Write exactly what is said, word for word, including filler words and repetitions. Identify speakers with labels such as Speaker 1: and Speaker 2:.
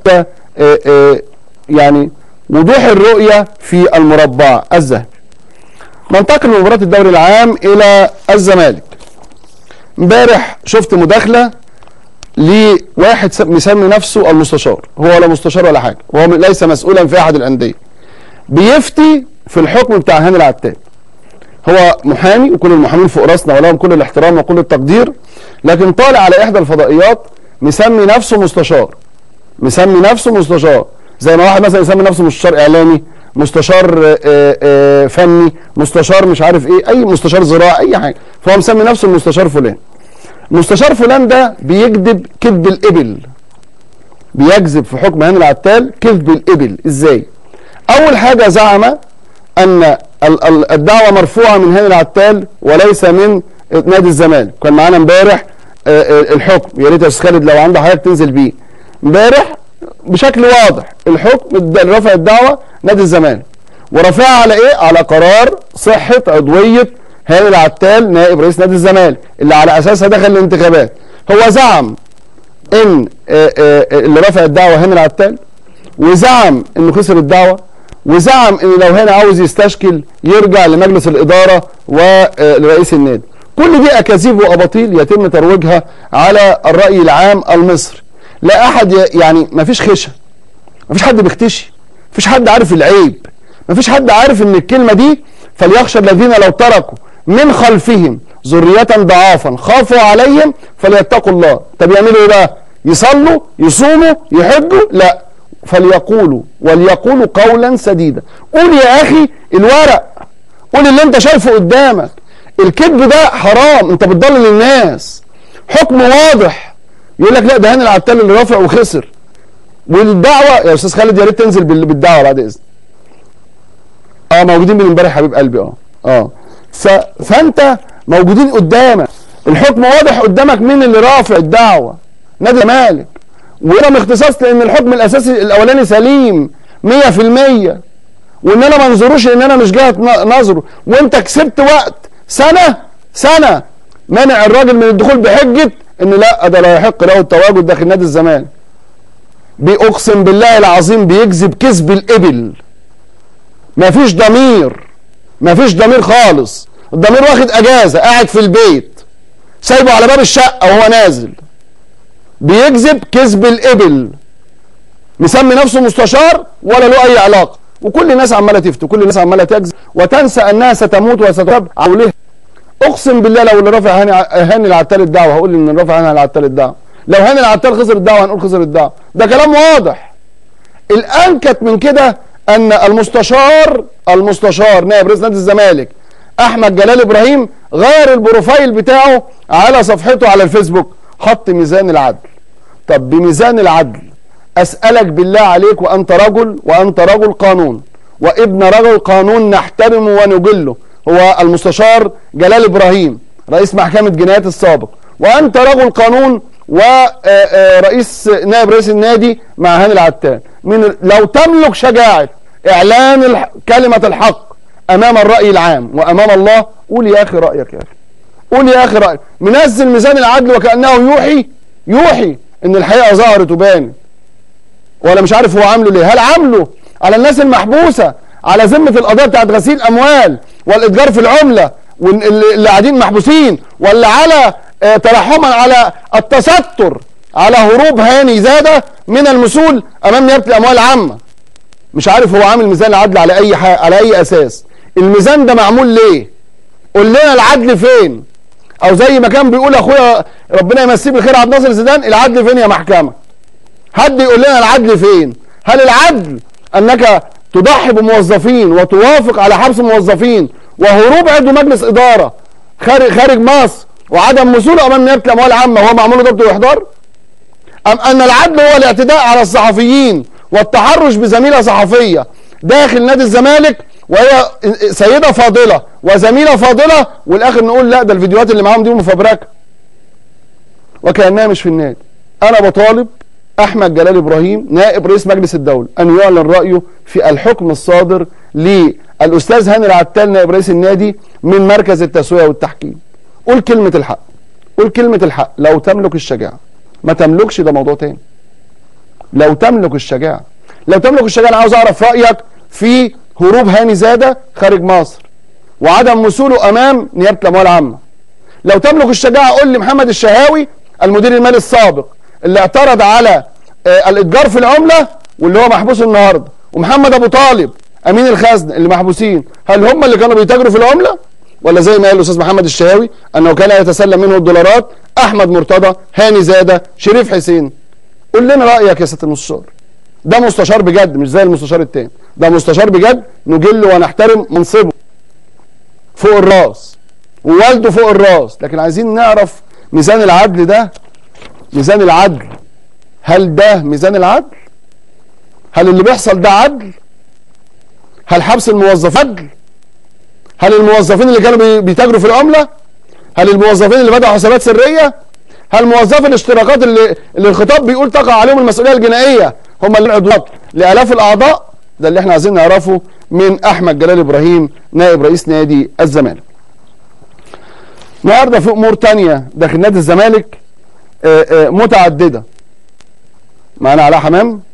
Speaker 1: يعني وضوح الرؤية في المربع الذهبي. ننتقل من مباراة الدوري العام إلى الزمالك. امبارح شفت مداخلة لواحد مسمي نفسه المستشار، هو ولا مستشار ولا حاجة، وهو ليس مسؤولا في أحد الأندية، بيفتي في الحكم بتاع هاني العتال. هو محامي وكل المحامين فوق راسنا ولهم كل الاحترام وكل التقدير، لكن طالع على إحدى الفضائيات مسمي نفسه مستشار، مسمي نفسه مستشار زي ما واحد مثلا يسمي نفسه مستشار إعلامي، مستشار آآ آآ فني، مستشار مش عارف ايه، اي مستشار زراعي، اي حاجه، فهو مسمي نفسه المستشار فلان. مستشار فلان ده بيكذب كذب الابل، بيكذب في حكم هاني العتال كذب الابل. ازاي؟ اول حاجه زعم ان الدعوه مرفوعه من هاني العتال وليس من نادي الزمالك. كان معانا امبارح الحكم، يا ريت يا استاذ خالد لو عندك حضرتك تنزل بيه. امبارح بشكل واضح الحكم رفع الدعوه نادي الزمالك، ورفعها على ايه؟ على قرار صحه عضويه هاني العتال نائب رئيس نادي الزمالك اللي على اساسها دخل الانتخابات. هو زعم ان اللي رفع الدعوه هاني العتال، وزعم انه خسر الدعوه، وزعم ان لو هاني عاوز يستشكل يرجع لمجلس الاداره ولرئيس النادي. كل دي اكاذيب واباطيل يتم ترويجها على الراي العام المصري. لا احد يعني، ما فيش خشة، ما فيش حد بيختشي، ما فيش حد عارف العيب، ما فيش حد عارف ان الكلمه دي فليخشى الذين لو تركوا من خلفهم ذرية ضعافا خافوا عليهم فليتقوا الله. طب يعملوا ايه بقى؟ يصلوا، يصوموا، يحجوا؟ لا، فليقولوا وليقولوا قولا سديدا. قول يا اخي الورق، قول اللي انت شايفه قدامك. الكذب ده حرام، انت بتضلل الناس. حكم واضح يقول لك لا ده هاني العتال اللي رافع وخسر، والدعوه يا استاذ خالد يا ريت تنزل بالدعوه بعد اذنك. اه موجودين من امبارح حبيب قلبي. اه اه ف... فانت موجودين قدامك، الحكم واضح قدامك مين اللي رافع الدعوه، نادي الزمالك. وانا اختصاص لان الحكم الاساسي الاولاني سليم مية في المية، وان انا ما انظروش ان انا مش جهه نظره، وانت كسبت وقت سنه سنه منع الراجل من الدخول بحجه ان لا ده لا يحق له التواجد داخل نادي الزمالك. بيقسم بالله العظيم بيكذب كذب الابل. مفيش ضمير، مفيش ضمير خالص. الضمير واخد اجازه، قاعد في البيت سايبه على باب الشقه وهو نازل. بيكذب كذب الابل، مسمي نفسه مستشار ولا له اي علاقه، وكل الناس عماله تفتي، كل الناس عماله تكذب وتنسى انها ستموت وستتبع عليها. اقسم بالله لو اللي رافع هاني هاني العتال الدعوه هقول ان اللي رافع هاني العتال الدعوه، لو هاني العتال خسر الدعوه هنقول خسر الدعوه. ده كلام واضح. الانكت من كده ان المستشار المستشار نائب رئيس نادي الزمالك احمد جلال ابراهيم غير البروفايل بتاعه على صفحته على الفيسبوك، حط ميزان العدل. طب بميزان العدل اسالك بالله عليك، وانت رجل وانت رجل قانون وابن رجل قانون نحترمه ونجله، هو المستشار جلال ابراهيم رئيس محكمه جنايات السابق، وانت رجل قانون ورئيس نائب رئيس النادي مع هاني العتال. من لو تملك شجاعه اعلان الح... كلمه الحق امام الراي العام وامام الله، قول يا اخي رايك، يا اخي قول يا اخي رايك. منزل ميزان العدل وكانه يوحي يوحي ان الحقيقه ظهرت وبانت، ولا مش عارف هو عامله ليه. هل عامله على الناس المحبوسه على ذمه القضيه بتاعت غسيل اموال والاتجار في العمله واللي قاعدين محبوسين، ولا على اه ترحما على التستر على هروب هاني زاده من المسؤول امام نيابه الاموال العامه؟ مش عارف هو عامل ميزان العدل على اي حاجه، على اي اساس؟ الميزان ده معمول ليه؟ قول لنا العدل فين؟ او زي ما كان بيقول اخويا ربنا يمسيه بالخير عبد الناصر زيدان، العدل فين يا محكمه؟ حد يقول لنا العدل فين؟ هل العدل انك تضحي بموظفين وتوافق على حبس موظفين وهروب عضو مجلس اداره خارج خارج مصر وعدم وصوله امام نيابه الاموال العامه وهو معمول ضبط واحضار؟ ام ان العدل هو الاعتداء على الصحفيين والتحرش بزميله صحفيه داخل نادي الزمالك وهي سيده فاضله وزميله فاضله، والاخر نقول لا ده الفيديوهات اللي معاهم دي مفبركه وكانها مش في النادي؟ انا بطالب احمد جلال ابراهيم نائب رئيس مجلس الدوله ان يعلن رايه في الحكم الصادر للاستاذ هاني العتال نائب رئيس النادي من مركز التسويه والتحكيم. قول كلمه الحق، قول كلمه الحق لو تملك الشجاعه، ما تملكش ده موضوع تاني. لو تملك الشجاعه، لو تملك الشجاعه. انا عاوز اعرف رايك في هروب هاني زاده خارج مصر وعدم وصوله امام نيابه الاموال العامه. لو تملك الشجاعه قول لي محمد الشهاوي المدير المالي السابق اللي اعترض على آه الاتجار في العمله واللي هو محبوس النهارده، ومحمد ابو طالب امين الخزنه اللي محبوسين، هل هم اللي كانوا بيتاجروا في العمله؟ ولا زي ما قال الاستاذ محمد الشهاوي انه كان يتسلم منه الدولارات احمد مرتضى، هاني زاده، شريف حسين؟ قول لنا رايك يا سياده المستشار. ده مستشار بجد مش زي المستشار التاني، ده مستشار بجد نجله ونحترم منصبه فوق الراس ووالده فوق الراس، لكن عايزين نعرف ميزان العدل ده، ميزان العدل هل ده ميزان العدل؟ هل اللي بيحصل ده عدل؟ هل حبس الموظفين عدل؟ هل الموظفين اللي كانوا بيتاجروا في العمله؟ هل الموظفين اللي بدأوا حسابات سريه؟ هل موظفي الاشتراكات اللي, اللي الخطاب بيقول تقع عليهم المسؤوليه الجنائيه هم اللي عضوات لالاف الاعضاء؟ ده اللي احنا عايزين نعرفه من احمد جلال ابراهيم نائب رئيس نادي الزمالك. النهارده في امور ثانيه داخل نادي الزمالك متعدده. معانا علاء حمام